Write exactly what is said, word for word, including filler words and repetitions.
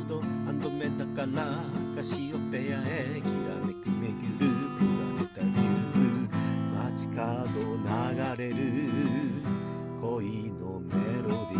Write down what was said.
どアンドメダからカシオペアへきらめく巡るプラネタリウム、街角流れる恋のメロディー